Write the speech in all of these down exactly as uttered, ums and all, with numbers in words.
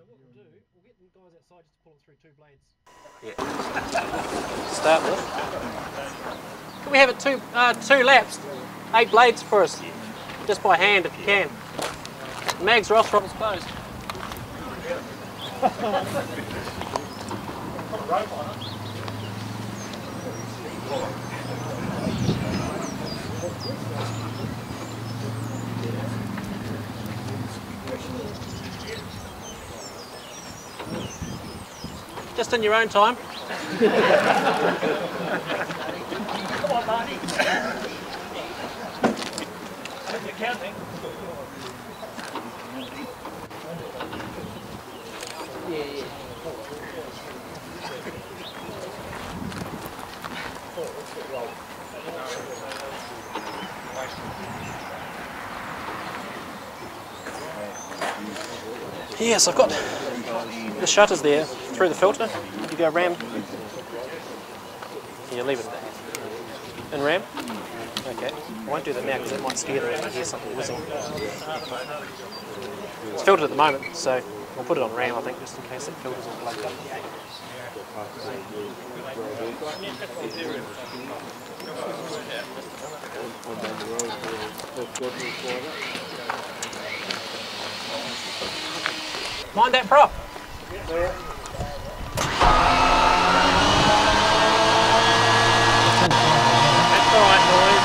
what we'll do, we'll get the guys outside just to pull them through two blades. Yeah. Start with. Can we have it two, uh, two laps, eight blades for us? Just by hand if you can. Mags are off, throttle's closed. Just in your own time. Come on, Marty. You're counting. Yeah, yeah. Yes, I've got the shutters there through the filter. You go ram. You leave it in ram. Okay, I won't do that now because it might scare them if you hear something whizzing. It's filtered at the moment, so we'll put it on ram, I think, just in case it filters all plugged up. Mind that prop. That's all right, boys.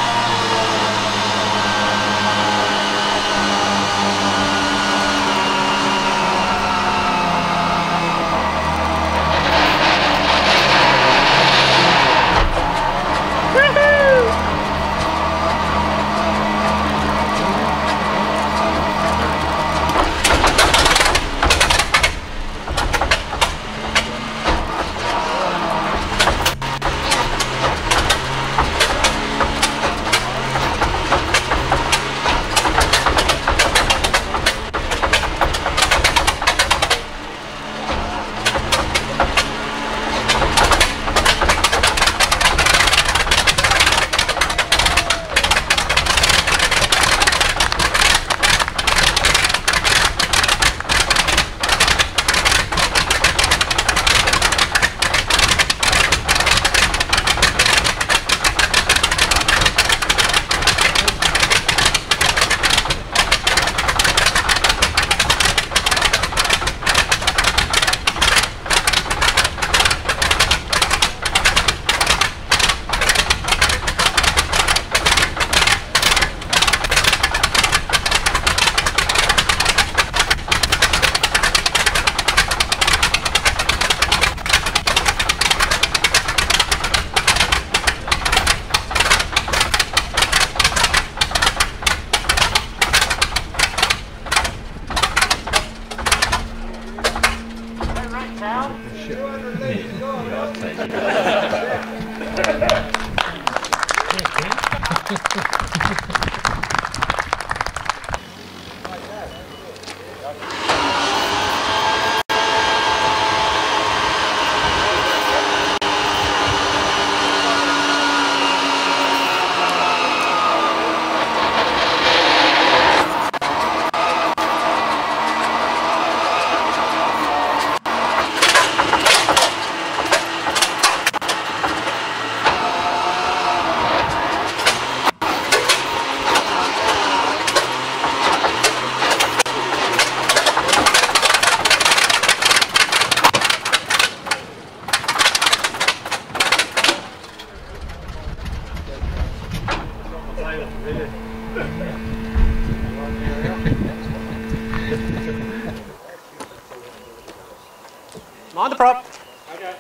Mind the prop. Okay.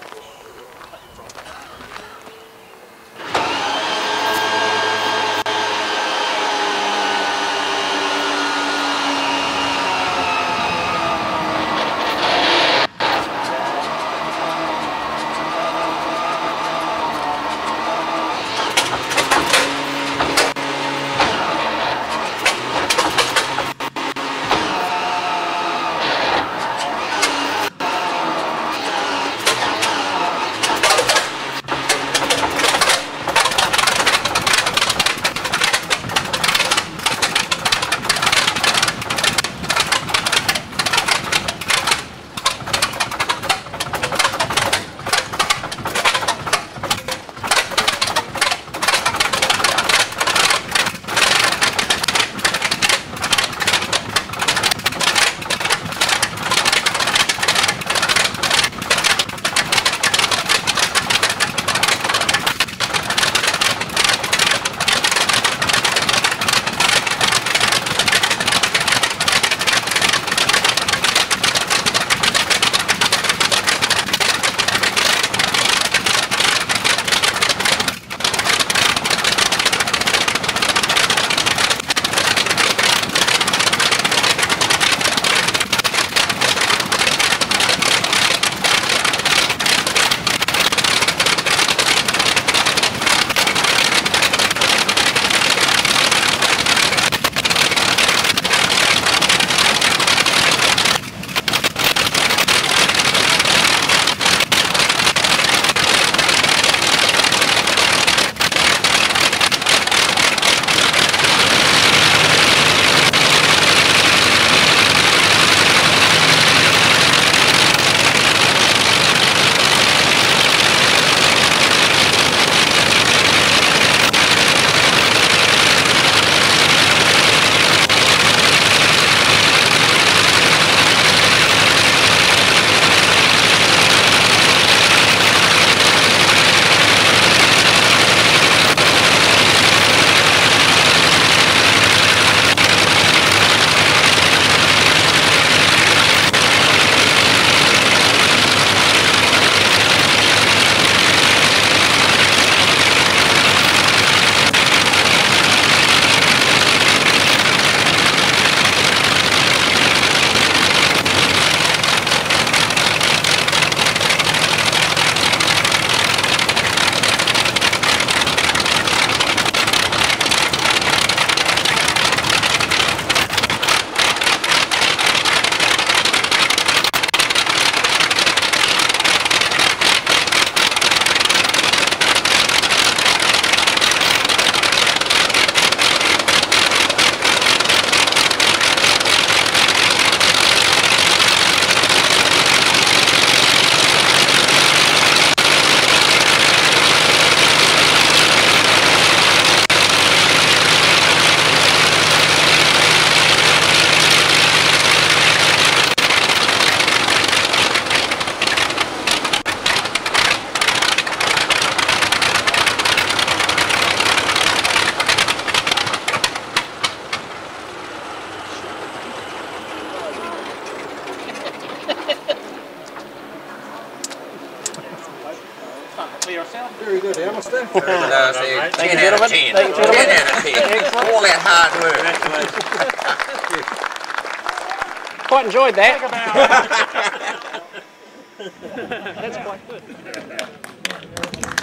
yourself. Very good, Alastair. Very good, Alastair. Thank you, ten out of gentlemen. ten. Thank you, gentlemen. ten out of ten. All that hard work. Quite enjoyed that. That's quite good.